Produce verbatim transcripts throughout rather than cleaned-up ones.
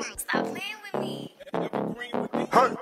Stop playing with me. Huh?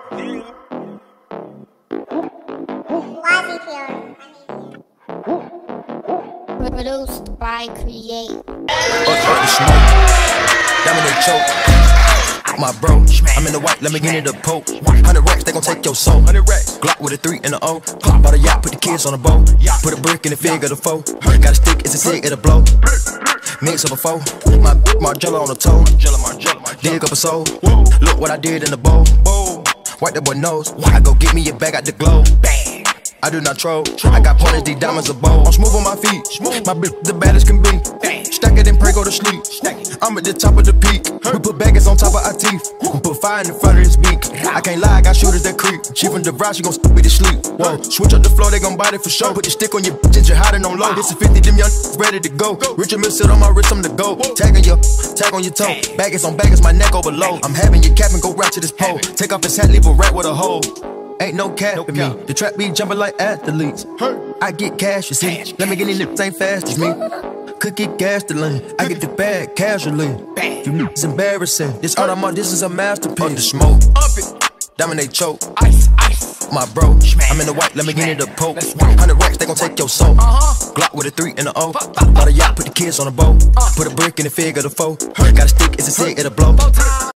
Produced by Create. Up, up the smoke, dominate choke. My bro, I'm in the white, let me get it a poke. Hundred racks, they gon' take your soul. Hundred racks, Glock with a three and a O. Pop out a yacht, put the kids on a boat. Put a brick in the fig of the foe. Got a stick, it's a stick, it'll blow. Mix up a foe. My Margiela on the toe. Dig up a soul. Look what I did in the bowl. Wipe that boy nose. I go get me a bag out the globe. I do not troll. I got pointers, these diamonds a bowl. I'm smooth on my feet. My bitch the baddest can be. Stack it and pray, go to sleep. I'm at the top of the peak. We put baggage on top of our teeth. We put fire in the front of his beak. I can't lie, I got shooters that creep. She from the ride, she gon' stop me to sleep. Whoa, switch up the floor, they gon' bite it for sure. Put the stick on your bitch, you're hiding on low. This is fifty, them young ready to go. Richard Mill sit on my wrist, I'm the go. Tag on your, tag on your toe. Baggage on baggage, my neck overload. I'm having your cap and go right to this pole. Take off his hat, leave a rat with a hole. Ain't no cat no for me. The trap be jumping like athletes. I get cash, you see. Let me get these lips ain't fast as me. Could get gas to lean. I get the bag casually. You know it's embarrassing. This art I'm on, this is a masterpiece. Up the smoke, up it, dominate choke. Ice, ice. My bro, I'm in the white, let me get it a poke. Hundred racks, they gon' take your soul. Glock with a three and a O. Bought a yacht, put the kids on a boat. Put a brick in the fig of the foe. Got a stick, it's a stick, it'll blow.